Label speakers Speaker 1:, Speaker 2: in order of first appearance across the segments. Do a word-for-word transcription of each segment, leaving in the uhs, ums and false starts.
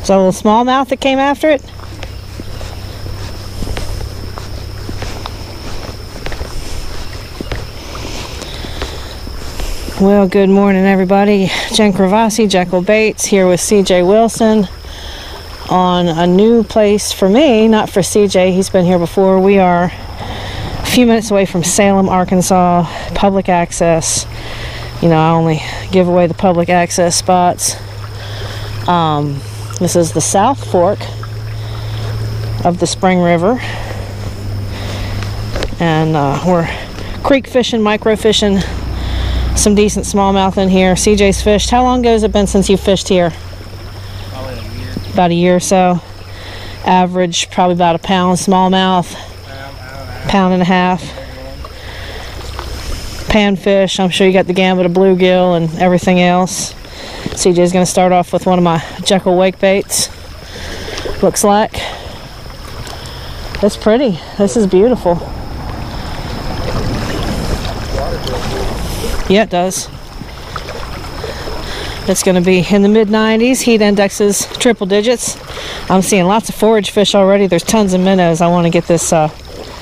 Speaker 1: Is that a little smallmouth that came after it? Well, good morning, everybody. Jen Cravassi, Jekyll Baits, here with C J Wilson on a new place for me, not for C J. He's been here before. We are a few minutes away from Salem, Arkansas, public access. You know, I only give away the public access spots. Um, this is the South Fork of the Spring River. And uh, we're creek fishing, micro fishing, some decent smallmouth in here. C J's fished. How long ago has it been since you fished here?
Speaker 2: Probably a year.
Speaker 1: About a year or so. Average, probably about a pound smallmouth.
Speaker 2: Pound, pound,
Speaker 1: pound and a half. Panfish. I'm sure you got the gambit of bluegill and everything else. C J's going to start off with one of my Jekyll wake baits. Looks like. It's pretty. This is beautiful. Yeah, it does. It's going to be in the mid nineties. Heat indexes triple digits. I'm seeing lots of forage fish already. There's tons of minnows. I want to get this uh,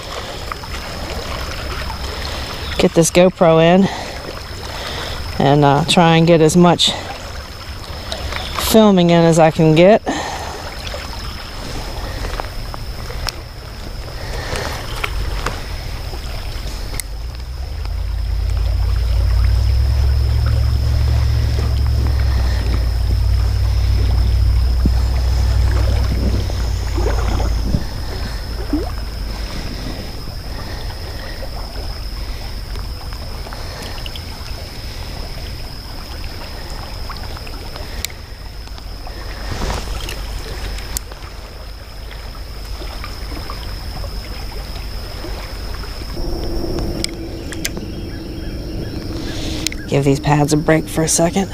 Speaker 1: get this GoPro in and uh, try and get as much filming in as I can get. Give these pads a break for a second.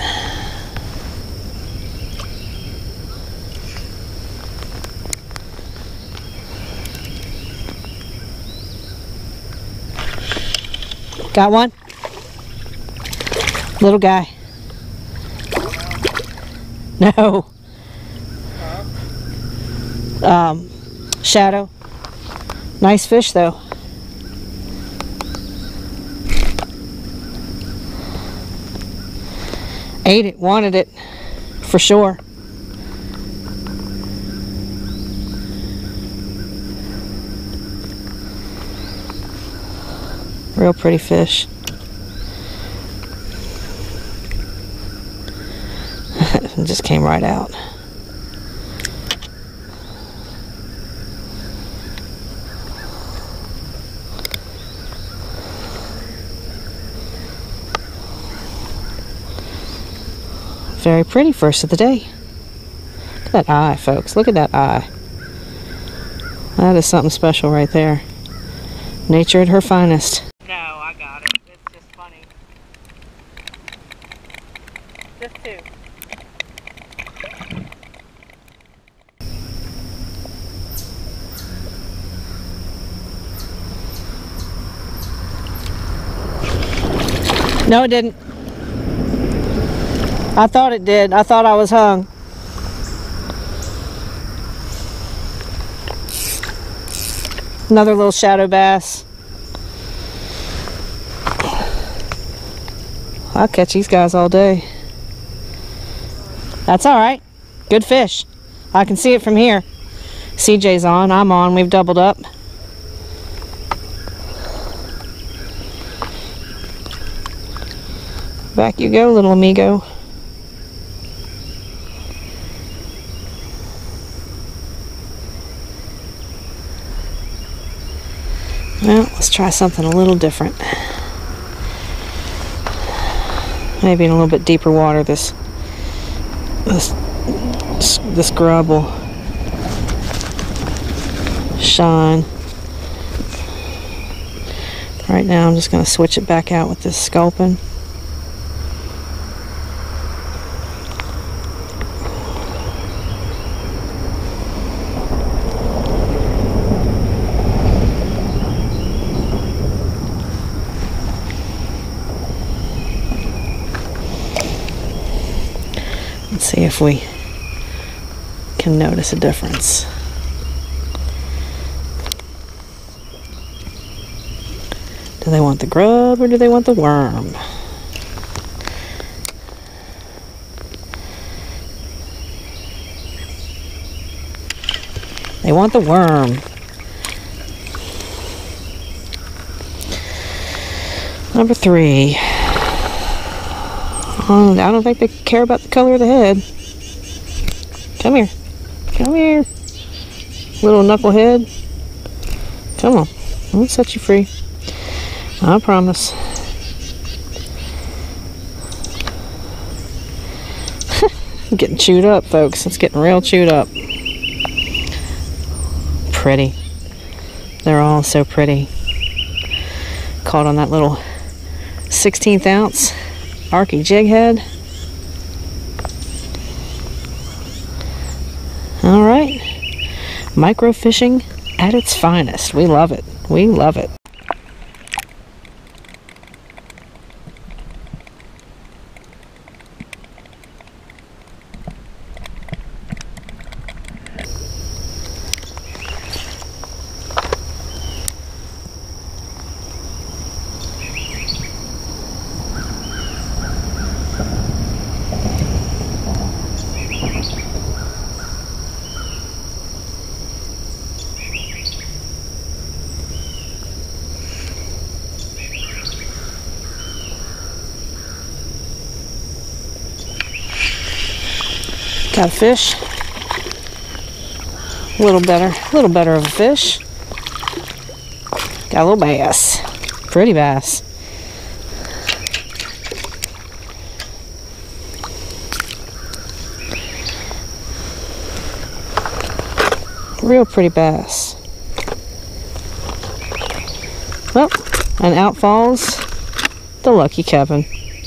Speaker 1: Got one? Little guy. No. Um, shadow. Nice fish though. Ate it, wanted it, for sure. Real pretty fish. It just came right out. Very pretty first of the day. Look at that eye, folks. Look at that eye. That is something special right there. Nature at her finest. No, I got it. It's just funny. Just two. No, it didn't. I thought it did. I thought I was hung. Another little shadow bass. I'll catch these guys all day. That's all right. Good fish. I can see it from here. C J's on. I'm on. We've doubled up. Back you go, little amigo. Well, let's try something a little different. Maybe in a little bit deeper water, this this this grub will shine. Right now I'm just going to switch it back out with this sculpin. See if we can notice a difference. Do they want the grub or do they want the worm? They want the worm. Number three. Oh, I don't think they care about the color of the head. Come here. Come here. Little knucklehead. Come on. I'll set you free. I promise. Getting chewed up, folks. It's getting real chewed up. Pretty. They're all so pretty. Caught on that little sixteenth ounce Arky jig head. All right. Micro fishing at its finest. We love it. We love it. Got a fish. A little better, a little better of a fish. Got a little bass. Pretty bass. Real pretty bass. Well, and out falls the lucky Kevin.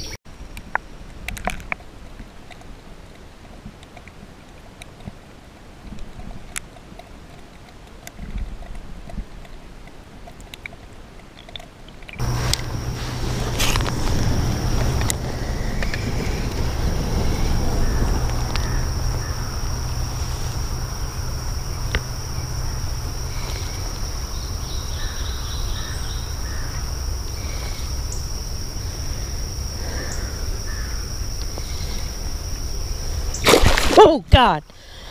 Speaker 1: Oh, God.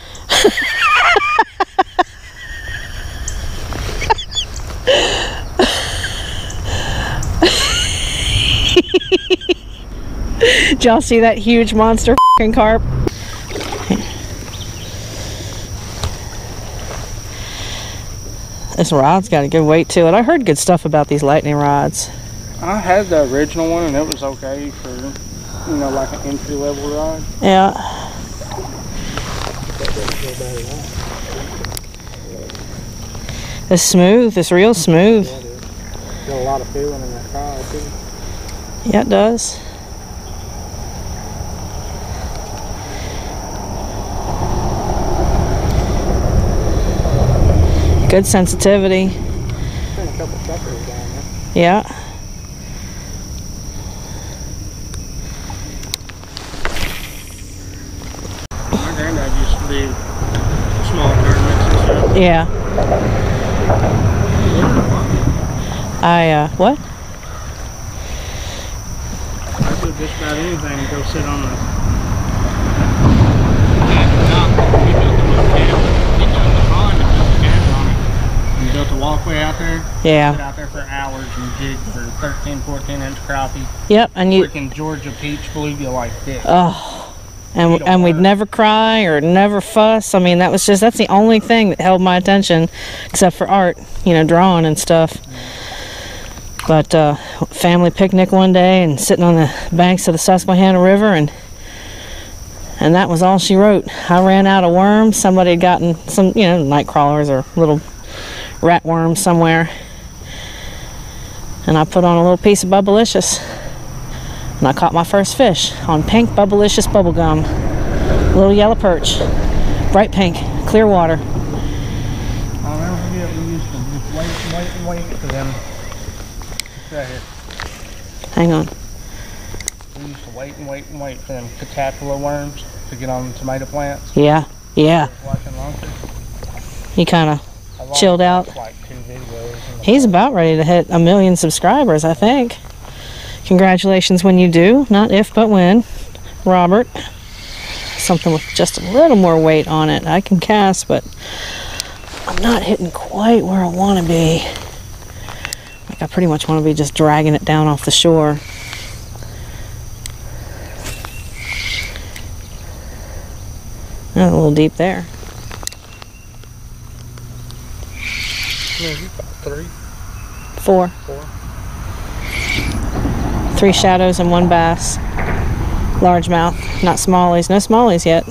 Speaker 1: Did y'all see that huge monster f***ing carp? This rod's got a good weight to it. I heard good stuff about these lightning rods.
Speaker 2: I had the original one and it was okay for, you know, like an entry level rod.
Speaker 1: Yeah. It's smooth. It's real smooth.
Speaker 2: Yeah, it is. Got a lot of feeling in that rod too.
Speaker 1: Yeah, it does. Good sensitivity.
Speaker 2: Been a couple suckers down there.
Speaker 1: Yeah.
Speaker 2: My granddad used to do small tournaments and stuff.
Speaker 1: Yeah. I, uh, what?
Speaker 2: I do just about anything and go sit on the dock. He built the little cabin. He built the pond and built the cabin on it. And built a walkway out there.
Speaker 1: Yeah.
Speaker 2: Sit out there for hours and jig for thirteen, fourteen inch crappie.
Speaker 1: Yep, and you...
Speaker 2: Freaking Georgia peach bluegill like this.
Speaker 1: Oh. And, and we'd never cry or never fuss. I mean, that was just, that's the only thing that held my attention, except for art, you know, drawing and stuff. But uh, family picnic one day and sitting on the banks of the Susquehanna River, and and that was all she wrote. I ran out of worms. Somebody had gotten some, you know, night crawlers or little rat worms somewhere. And I put on a little piece of Bubblicious. And I caught my first fish on pink Bubblicious bubblegum. Little yellow perch. Bright pink. Clear water.
Speaker 2: I'll never forget, we used to just wait and wait and wait for them. Right here.
Speaker 1: Hang on.
Speaker 2: We used to wait and wait and wait for them caterpillar worms to get on the tomato plants.
Speaker 1: Yeah. Yeah.
Speaker 2: Watching Longford.
Speaker 1: He kind of chilled out.
Speaker 2: Like two videos.
Speaker 1: He's about ready to hit a million subscribers, I think. Congratulations when you do. Not if, but when. Robert. Something with just a little more weight on it. I can cast, but I'm not hitting quite where I want to be. Like I pretty much want to be just dragging it down off the shore. Oh, a little deep there.
Speaker 2: Maybe about three.
Speaker 1: Four.
Speaker 2: Four.
Speaker 1: Three shadows and one bass. Largemouth, not smallies. No smallies yet.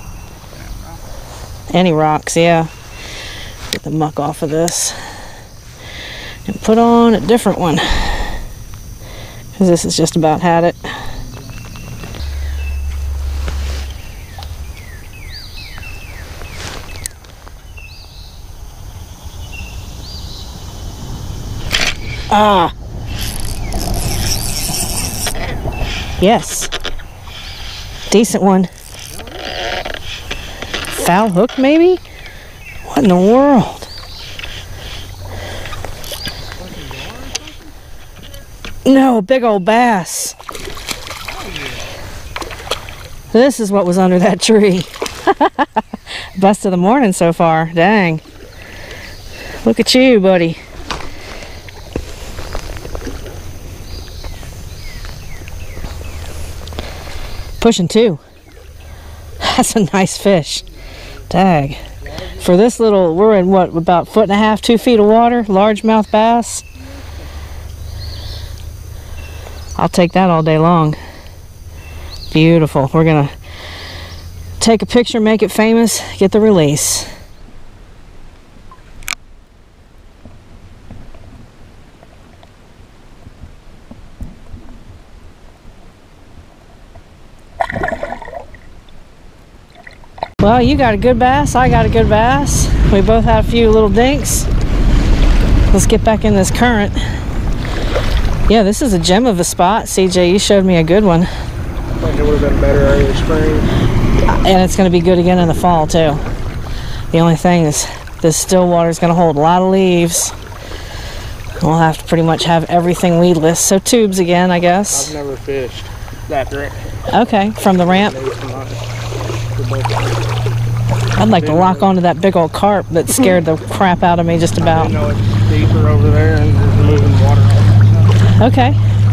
Speaker 1: Any rocks, yeah. Get the muck off of this. And put on a different one. Because this has just about had it. Ah! Yes. Decent one. Foul hook, maybe? What in the world? No, a big old bass. This is what was under that tree. Best of the morning so far. Dang. Look at you, buddy. Pushing two. That's a nice fish. Dag. For this little, we're in what, about a foot and a half, two feet of water, largemouth bass. I'll take that all day long. Beautiful. We're gonna take a picture, make it famous, get the release. Well, you got a good bass, I got a good bass. We both had a few little dinks. Let's get back in this current. Yeah, this is a gem of a spot. C J, you showed me a good one.
Speaker 2: I think it would have been better early spring.
Speaker 1: And it's going to be good again in the fall, too. The only thing is this still water is going to hold a lot of leaves. We'll have to pretty much have everything weedless. So tubes again, I guess.
Speaker 2: I've never fished that direction.
Speaker 1: Okay, from the ramp. I'd like to lock onto that big old carp that scared the crap out of me just about.
Speaker 2: I know it's deeper over there and there's moving water.
Speaker 1: Okay.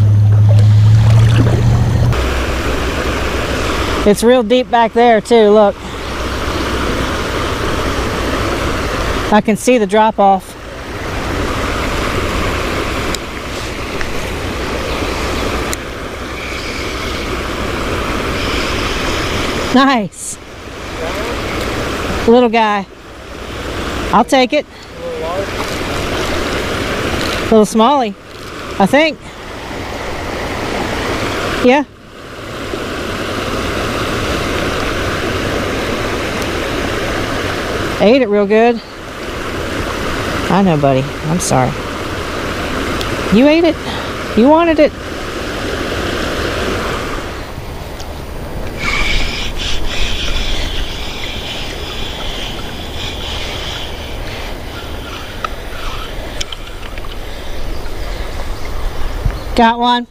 Speaker 1: It's real deep back there too, look. I can see the drop off. Nice. Little guy. I'll take it. Little smallie, I think. Yeah. Ate it real good. I know, buddy. I'm sorry. You ate it. You wanted it. Got one.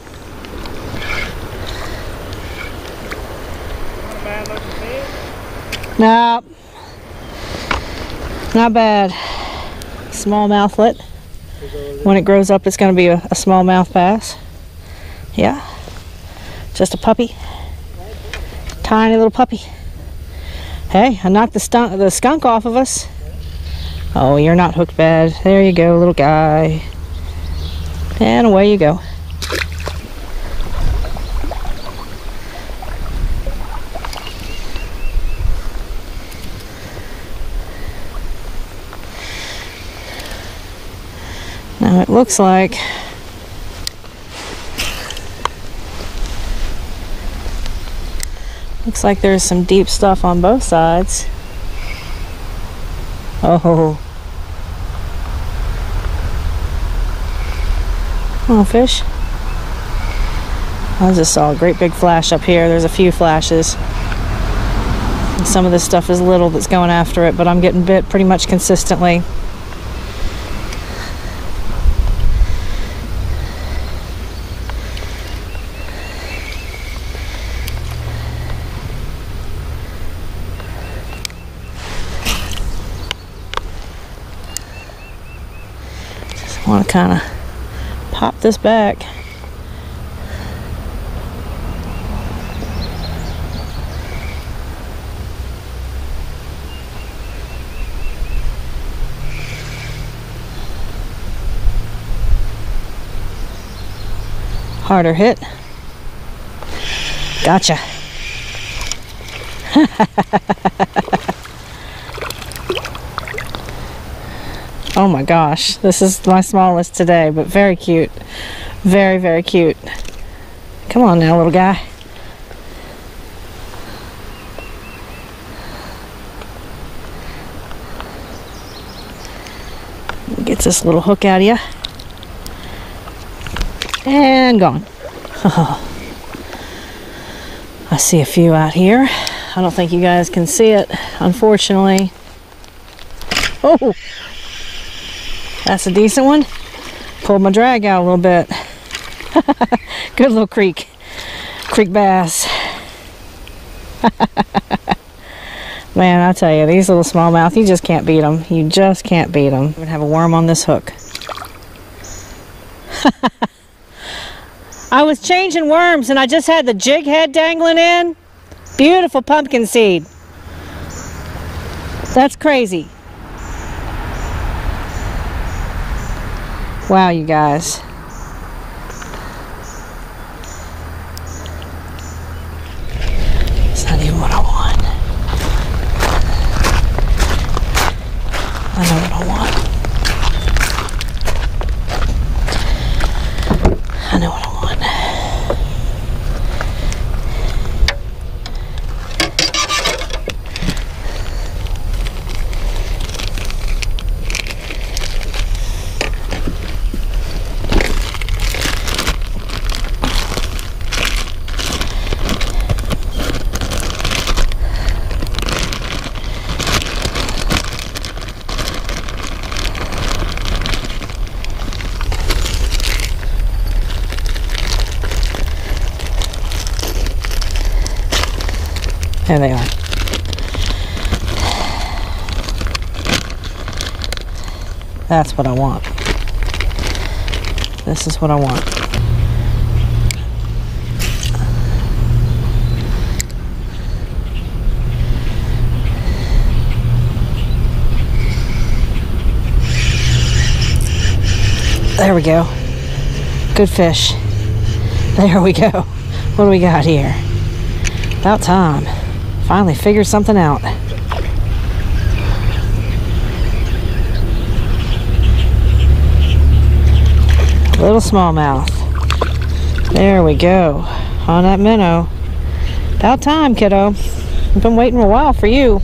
Speaker 1: No. Not bad. Small mouthlet. When it grows up, it's going to be a, a smallmouth bass. Yeah. Just a puppy. Tiny little puppy. Hey, I knocked the, stunk, the skunk off of us. Oh, you're not hooked bad. There you go, little guy. And away you go. Now it looks like looks like there's some deep stuff on both sides. Oh. Oh, fish. I just saw a great big flash up here. There's a few flashes. And some of this stuff is little that's going after it, but I'm getting bit pretty much consistently. Just want to kind of pop this back. Harder hit. Gotcha. Oh my gosh, this is my smallest today, but very cute. Very, very cute. Come on now, little guy. Get this little hook out of you. And gone. I see a few out here. I don't think you guys can see it, unfortunately. Oh, that's a decent one. Pulled my drag out a little bit. Good little creek. Creek bass. Man, I tell you, these little smallmouth, you just can't beat them. You just can't beat them. I'm gonna have a worm on this hook. I was changing worms and I just had the jig head dangling in. Beautiful pumpkin seed. That's crazy. Wow, you guys. It's not even what I want. I know what I want. I know what I want. There they are. That's what I want. This is what I want. There we go. Good fish. There we go. What do we got here? About time. Finally figured something out. Little smallmouth. There we go. On that minnow. About time, kiddo. I've been waiting a while for you.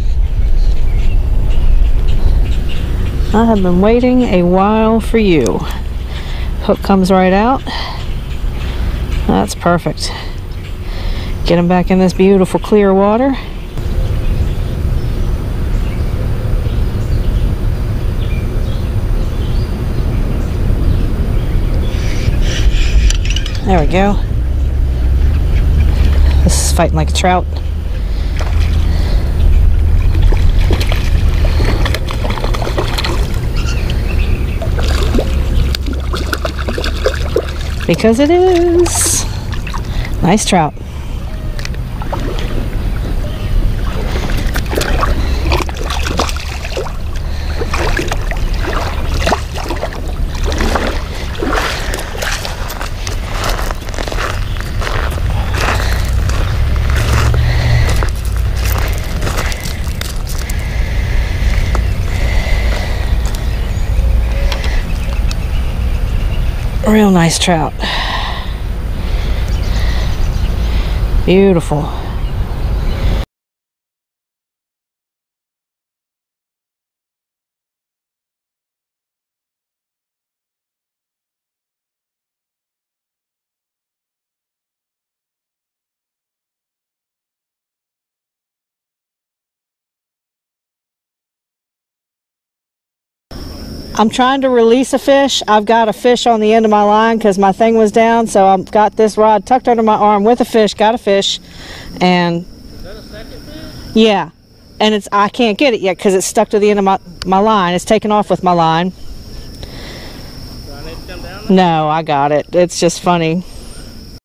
Speaker 1: I have been waiting a while for you. Hook comes right out. That's perfect. Get him back in this beautiful clear water. There we go. This is fighting like a trout. Because it is. Nice trout. Real nice trout. Beautiful. I'm trying to release a fish. I've got a fish on the end of my line because my thing was down, so I've got this rod tucked under my arm with a fish, got a fish, and...
Speaker 2: Is that a second fish?
Speaker 1: Yeah, and it's I can't get it yet because it's stuck to the end of my, my line. It's taken off with my line.
Speaker 2: Do I need to come down there?
Speaker 1: No, I got it. It's just funny.